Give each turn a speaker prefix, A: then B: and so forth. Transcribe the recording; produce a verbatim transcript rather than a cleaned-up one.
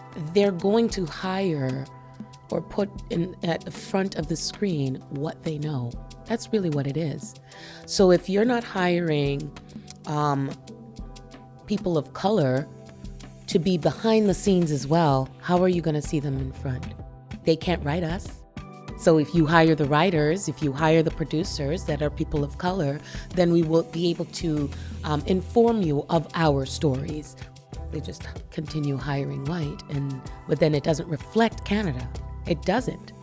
A: they're going to hire or put in at the front of the screen what they know. That's really what it is. So if you're not hiring um, people of color to be behind the scenes as well, how are you going to see them in front? They can't write us. So if you hire the writers, if you hire the producers that are people of color, then we will be able to um, inform you of our stories. They just continue hiring white, and but then it doesn't reflect Canada. It doesn't.